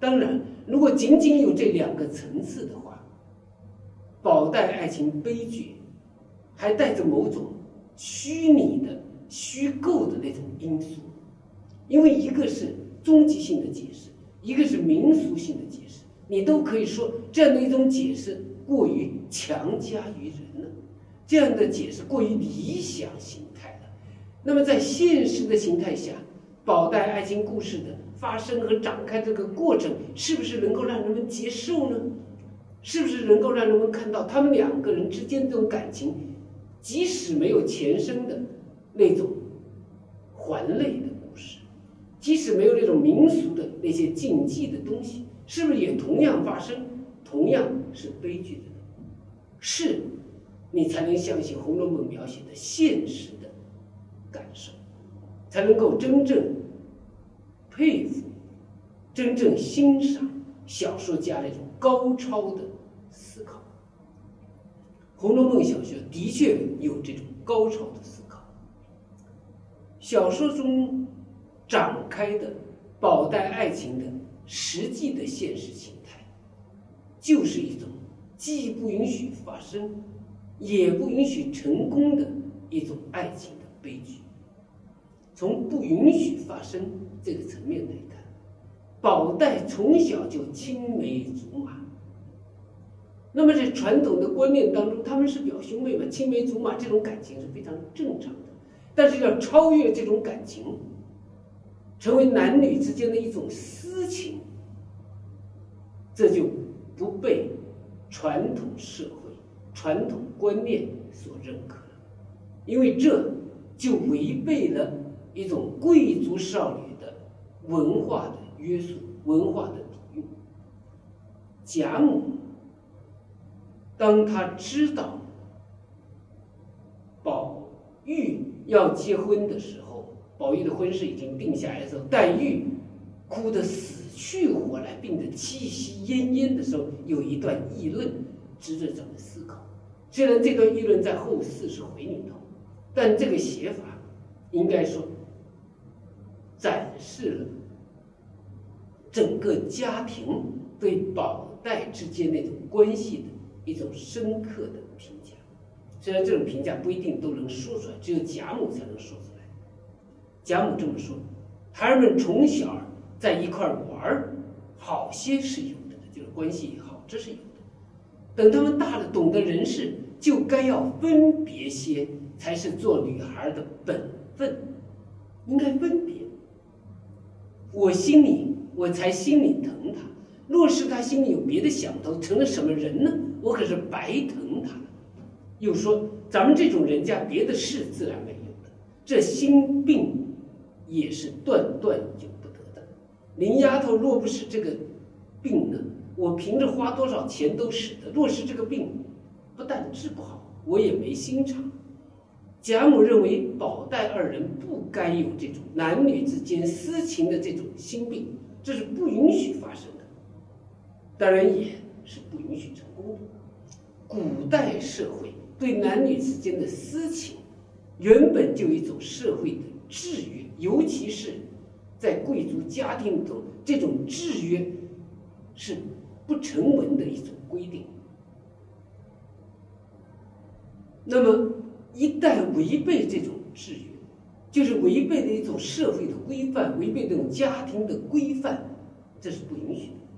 当然，如果仅仅有这两个层次的话，宝黛爱情悲剧还带着某种虚拟的、虚构的那种因素，因为一个是终极性的解释，一个是民俗性的解释，你都可以说这样的一种解释过于强加于人了，这样的解释过于理想形态了。那么在现实的形态下，宝黛爱情故事的发生和展开这个过程，是不是能够让人们接受呢？是不是能够让人们看到他们两个人之间这种感情，即使没有前生的那种还泪的故事，即使没有那种民俗的那些禁忌的东西，是不是也同样发生，同样是悲剧的呢？是，你才能相信《红楼梦》描写的现实的感受，才能够真正佩服、真正欣赏小说家那种高超的思考。《红楼梦》小说的确有这种高超的思考。小说中展开的宝黛爱情的实际的现实形态，就是一种既不允许发生，也不允许成功的一种爱情的悲剧。从不允许发生这个层面来看，宝黛从小就青梅竹马。那么在传统的观念当中，他们是表兄妹嘛，青梅竹马这种感情是非常正常的。但是要超越这种感情，成为男女之间的一种私情，这就不被传统社会、传统观念所认可了，因为这就违背了一种贵族少女的文化的约束、文化的底蕴。贾母当她知道宝玉要结婚的时候，宝玉的婚事已经定下来的时候，黛玉哭得死去活来，病得气息奄奄的时候，有一段议论值得咱们思考。虽然这段议论在后40回里头，但这个写法应该说展示了整个家庭对宝黛之间那种关系的一种深刻的评价。虽然这种评价不一定都能说出来，只有贾母才能说出来。贾母这么说：孩儿们从小在一块玩，好些是有的，就是关系也好，这是有的。等他们大了，懂得人事，就该要分别些，才是做女孩的本分，应该分别。我才心里疼他，若是他心里有别的想头，成了什么人呢？我可是白疼他了。又说咱们这种人家别的事自然没有的，这心病也是断断有不得的。林丫头若不是这个病呢，我凭着花多少钱都使得。若是这个病不但治不好，我也没心肠。贾母认为宝黛二人不该有这种男女之间私情的这种心病，这是不允许发生的，当然也是不允许成功的。古代社会对男女之间的私情原本就有一种社会的制约，尤其是在贵族家庭里头，这种制约是不成文的一种规定。那么一旦违背这种制约，就是违背了一种社会的规范，违背这种家庭的规范，这是不允许的。